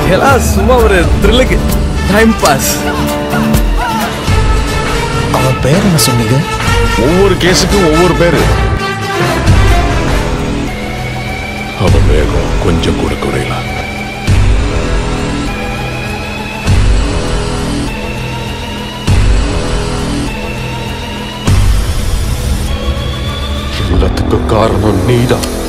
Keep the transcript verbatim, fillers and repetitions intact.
எல்லாம் சும்மா ஒரு த்ரில்லுக்கு டைம் பாஸ். அவன் பேர் என்ன சொன்னீங்க? ஒவ்வொரு கேஸுக்கும் ஒவ்வொரு பேரு. அவன் வேகம் கொஞ்சம் கூட குறையல. எல்லாத்துக்கும் காரணம் நீதான்.